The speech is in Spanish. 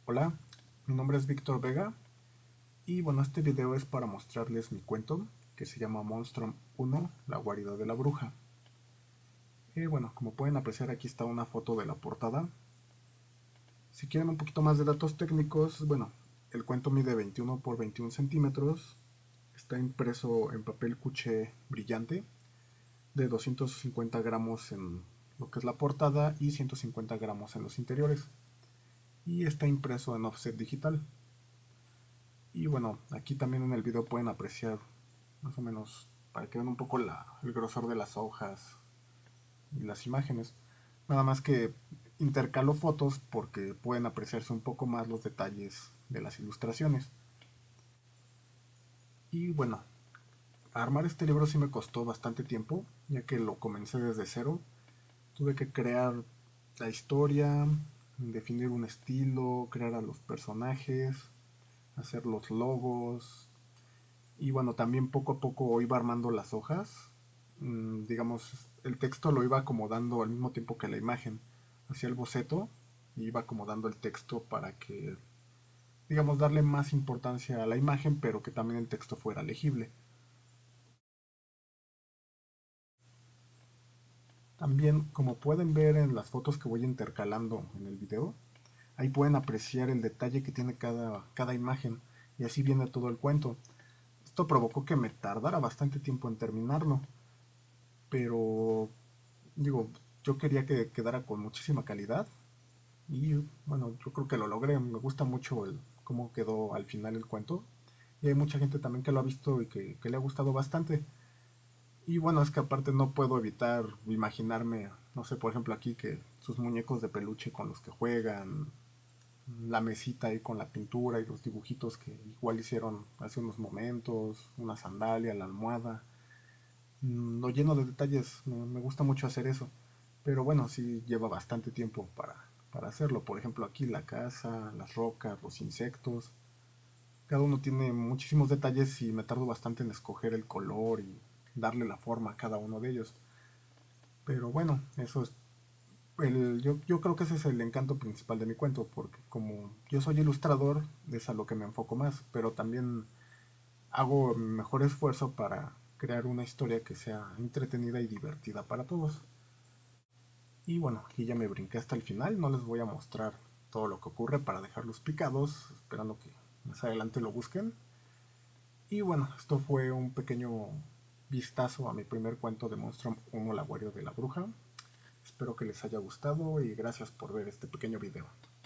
Hola, mi nombre es Víctor Vega y bueno, este video es para mostrarles mi cuento que se llama Monstrum 1, la guarida de la bruja. Bueno, como pueden apreciar aquí está una foto de la portada. Si quieren un poquito más de datos técnicos, bueno, el cuento mide 21 por 21 centímetros, está impreso en papel cuché brillante de 250 gramos en lo que es la portada y 150 gramos en los interiores, y está impreso en offset digital. Y bueno, aquí también en el video pueden apreciar más o menos para que vean un poco el grosor de las hojas y las imágenes. Nada más que intercalo fotos porque pueden apreciarse un poco más los detalles de las ilustraciones. Y bueno, armar este libro sí me costó bastante tiempo, ya que lo comencé desde cero. Tuve que crear la historia, definir un estilo, crear a los personajes, hacer los logos. Y bueno, también poco a poco iba armando las hojas. Digamos, el texto lo iba acomodando al mismo tiempo que la imagen. Hacía el boceto y iba acomodando el texto para que, digamos, darle más importancia a la imagen, pero que también el texto fuera legible. También, como pueden ver en las fotos que voy intercalando en el video, ahí pueden apreciar el detalle que tiene cada imagen, y así viene todo el cuento. Esto provocó que me tardara bastante tiempo en terminarlo, pero digo, yo quería que quedara con muchísima calidad y bueno, yo creo que lo logré. Me gusta mucho cómo quedó al final el cuento, y hay mucha gente también que lo ha visto y que le ha gustado bastante. Y bueno, es que aparte no puedo evitar imaginarme, no sé, por ejemplo aquí que sus muñecos de peluche con los que juegan, la mesita ahí con la pintura y los dibujitos que igual hicieron hace unos momentos, una sandalia, la almohada, lo lleno de detalles. Me gusta mucho hacer eso, pero bueno, sí lleva bastante tiempo para hacerlo. Por ejemplo aquí la casa, las rocas, los insectos, cada uno tiene muchísimos detalles y me tardo bastante en escoger el color y darle la forma a cada uno de ellos. Pero bueno, eso es yo creo que ese es el encanto principal de mi cuento, porque como yo soy ilustrador, es a lo que me enfoco más, pero también hago mi mejor esfuerzo para crear una historia que sea entretenida y divertida para todos. Y bueno, aquí ya me brinqué hasta el final, no les voy a mostrar todo lo que ocurre para dejarlos picados, esperando que más adelante lo busquen. Y bueno, esto fue un pequeño vistazo a mi primer cuento de Monstrum 1, la guardia de la bruja. Espero que les haya gustado y gracias por ver este pequeño video.